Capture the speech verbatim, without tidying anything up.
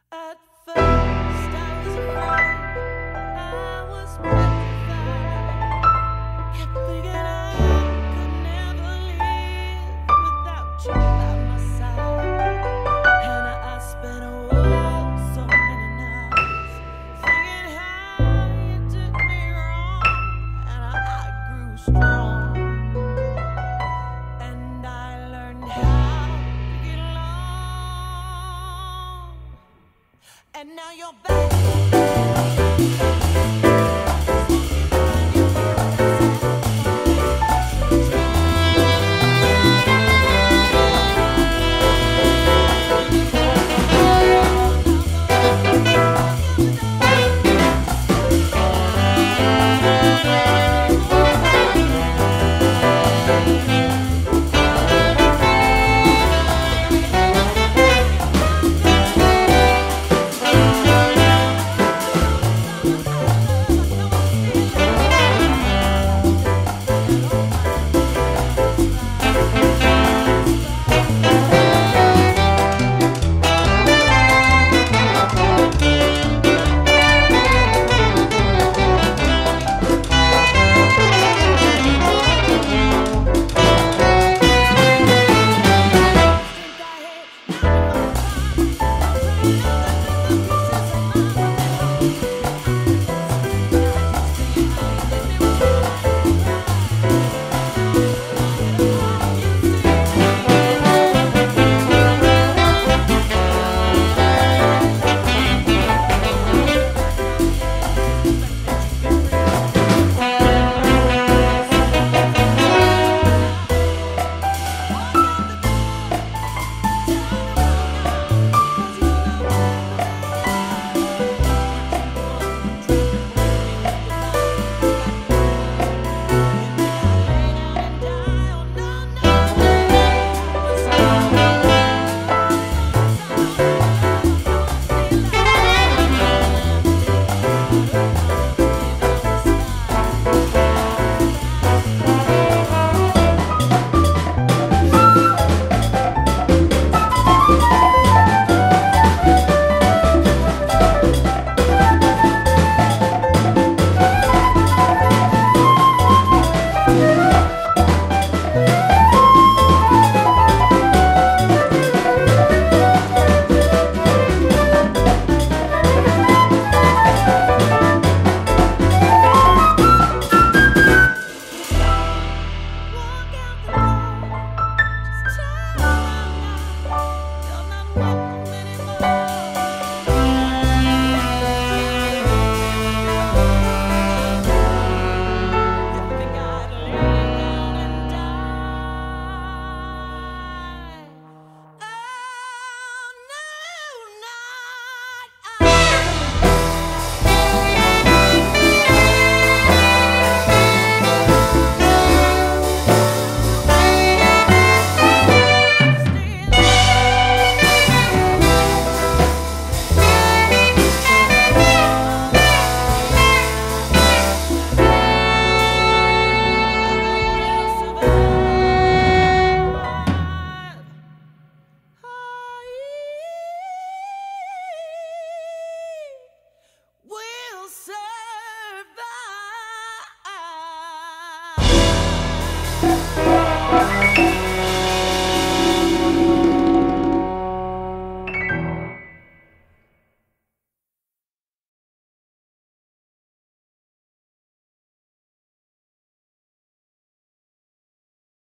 At first I was afraid, I was petrified. Kept thinking I could never live without you by my side. And I spent oh so many nights thinking how you did me wrong. And I grew strong, and I learned how to get along. And now you're back.